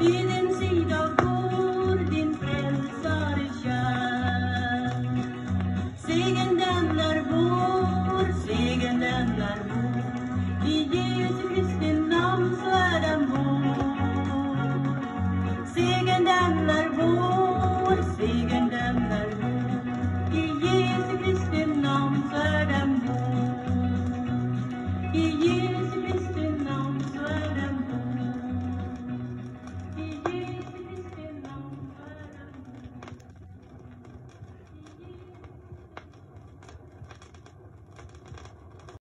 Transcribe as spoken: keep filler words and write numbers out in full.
vid din sida går din frälsare kär. Segern den är vår, segern den är vår, i Jesu Kristi namn så är den vår. Segern den är